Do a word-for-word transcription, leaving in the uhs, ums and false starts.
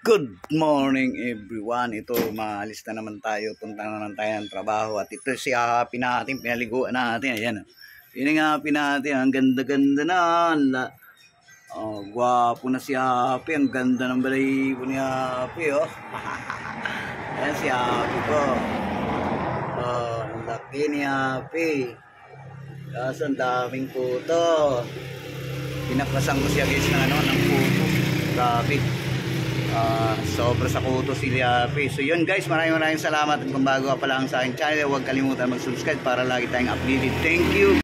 Good morning everyone. Ito, maalis na naman tayo. Punta na naman tayo ng trabaho. At ito si Happy natin. Pinaliguan natin. Ayan. Yun ang Happy natin. Ang ganda-ganda na. Oh, gwapo na si Happy. Ang ganda ng balahibo ni Happy. Oh. Ayan si Happy ko. Oh, ang laki ni Happy. Kaso ang daming puto. Pinapasan ko siya guys ng ano, ng puto. Grabe. Uh, sobra sa kuto si Happy. So yun guys, maraming maraming salamat. At kung bago ka pa lang sa aking channel, huwag kalimutan mag-subscribe para lagi tayong updated. Thank you.